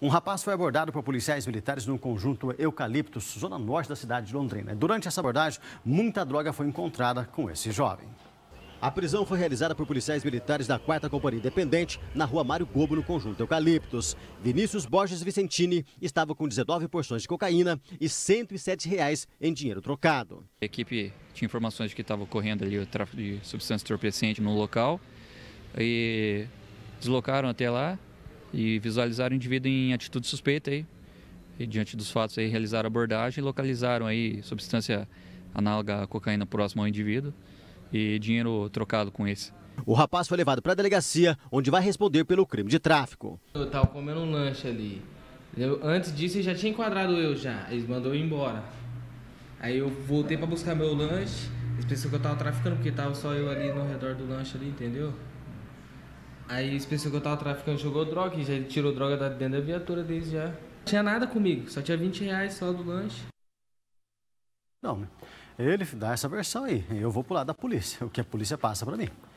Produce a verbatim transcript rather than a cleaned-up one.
Um rapaz foi abordado por policiais militares no conjunto Eucaliptos, zona norte da cidade de Londrina. Durante essa abordagem, muita droga foi encontrada com esse jovem. A prisão foi realizada por policiais militares da quarta Companhia Independente, na rua Mário Gobo, no conjunto Eucaliptos. Vinícius Borges Vicentini estava com dezenove porções de cocaína e cento e sete reais em dinheiro trocado. A equipe tinha informações de que estava ocorrendo ali o tráfico de substância entorpecente no local e deslocaram até lá e visualizaram o indivíduo em atitude suspeita aí. E diante dos fatos aí realizaram a abordagem e localizaram aí substância análoga à cocaína próxima ao indivíduo e dinheiro trocado com esse. O rapaz foi levado para a delegacia, onde vai responder pelo crime de tráfico. Eu tava comendo um lanche ali. Eu, antes disso, ele já tinha enquadrado eu já. Eles mandou eu ir embora. Aí eu voltei para buscar meu lanche. Eles pensaram que eu tava traficando, porque tava só eu ali no redor do lanche ali, entendeu? Aí eles pensaram que eu tava traficando, jogou droga, e já tirou droga da dentro da viatura deles já. Não tinha nada comigo, só tinha vinte reais só do lanche. Não, ele dá essa versão aí. Eu vou pro lado da polícia, o que a polícia passa para mim.